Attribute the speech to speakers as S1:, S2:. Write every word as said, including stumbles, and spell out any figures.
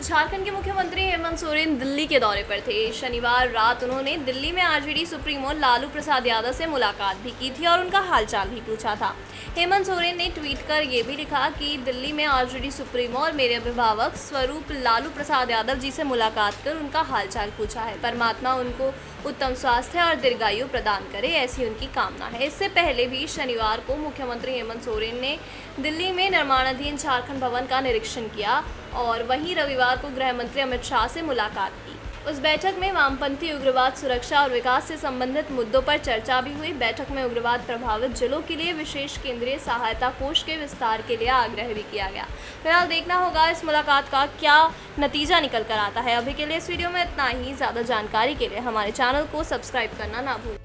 S1: झारखंड के मुख्यमंत्री हेमंत सोरेन दिल्ली के दौरे पर थे। शनिवार रात उन्होंने दिल्ली में आरजेडी सुप्रीमो लालू प्रसाद यादव से मुलाकात भी की थी और उनका हालचाल भी पूछा था। हेमंत सोरेन ने ट्वीट कर ये भी लिखा कि दिल्ली में आरजेडी सुप्रीमो और मेरे अभिभावक स्वरूप लालू प्रसाद यादव जी से मुलाकात कर उनका हालचाल पूछा है। परमात्मा उनको उत्तम स्वास्थ्य और दीर्घायु प्रदान करे, ऐसी उनकी कामना है। इससे पहले भी शनिवार को मुख्यमंत्री हेमंत सोरेन ने दिल्ली में निर्माणाधीन झारखंड भवन का निरीक्षण किया और वहीं रविवार को गृह मंत्री अमित शाह से मुलाकात की। उस बैठक में वामपंथी उग्रवाद, सुरक्षा और विकास से संबंधित मुद्दों पर चर्चा भी हुई। बैठक में उग्रवाद प्रभावित जिलों के लिए विशेष केंद्रीय सहायता कोष के विस्तार के लिए आग्रह भी किया गया। फिलहाल देखना होगा इस मुलाकात का क्या नतीजा निकल कर आता है। अभी के लिए इस वीडियो में इतना ही। ज़्यादा जानकारी के लिए हमारे चैनल को सब्सक्राइब करना ना भूलें।